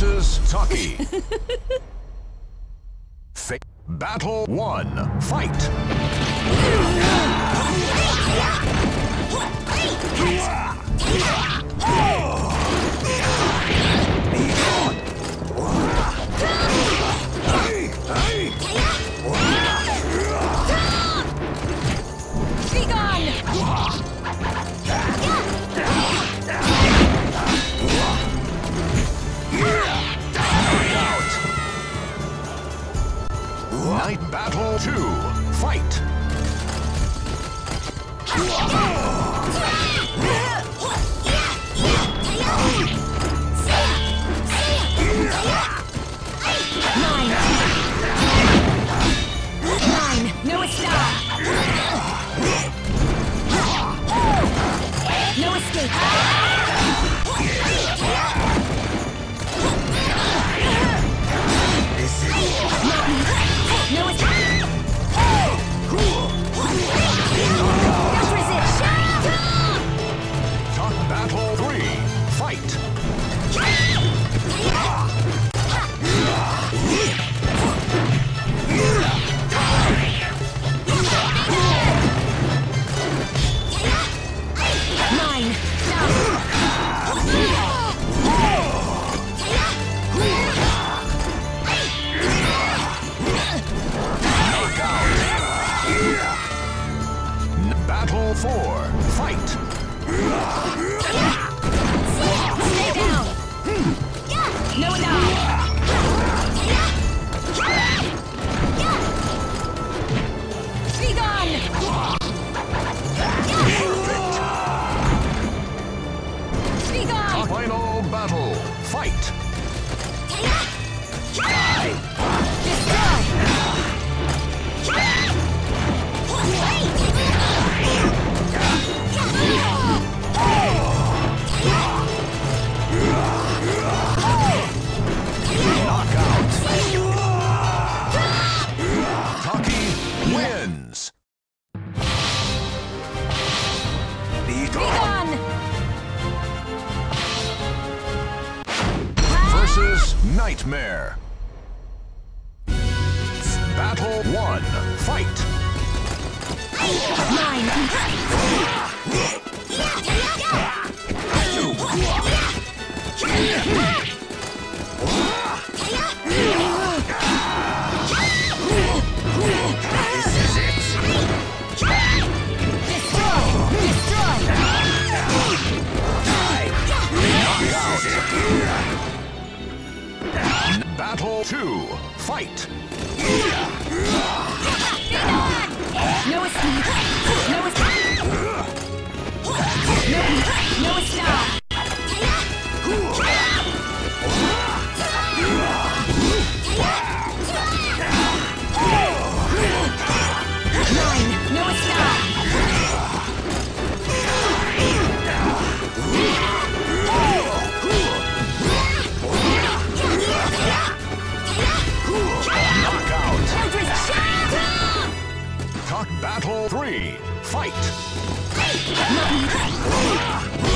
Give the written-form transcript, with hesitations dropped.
versus Taki. Battle 1. Fight! Night Battle 2. Fight! Nine. No stop. No escape. No escape. That's resist. Talk Battle 3. Fight! Nine. Battle 4. Fight! Stay down. No dive. Be gone. Be gone. Final battle. Fight! Knockout. Taki wins. Be gone. Versus Nightmare. Battle 1. Fight! Nine. Battle 2. Fight! No escape. No escape. No stop. Nine. No stop. Knockout. Eldritch Shock. Talk Battle 3. Fight! Nine.